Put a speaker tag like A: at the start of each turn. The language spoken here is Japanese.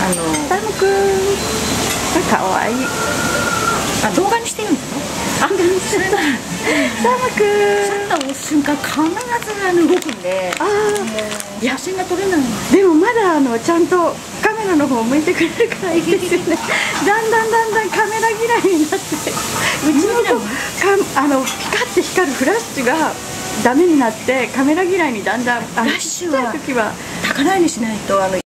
A: サムくんがかわいい。
B: 動画にしてるの？
A: サムくん
B: シャッターを押す瞬間必ず動くんで、写真が撮れないの。
A: でもまだちゃんとカメラの方を向いてくれるからいいですよね。だんだんカメラ嫌いになって、うちの子ピカって光るフラッシュがダメになってカメラ嫌いにだんだん。
B: フラッシュは
A: 時は
B: 高台にしないと